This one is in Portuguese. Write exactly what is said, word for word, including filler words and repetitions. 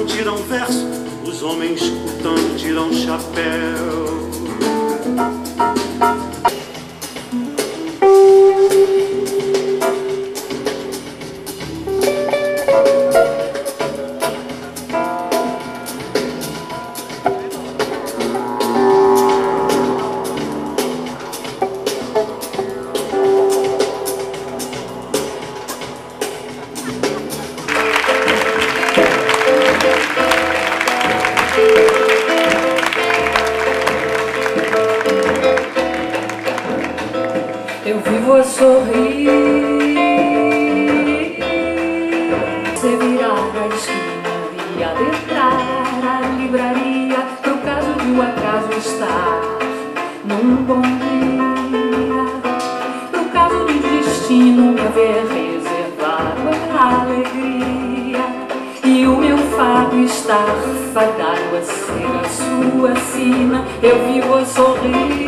tiram verso, os homens escutando tiram chapéu. Eu vivo a sorrir. Você virar a esquina e adentrar a livraria, no caso de um acaso estar num bom dia, no caso de um destino me haver reservado a alegria, e o meu fado estar fadado a ser a sua sina. Eu vivo a sorrir.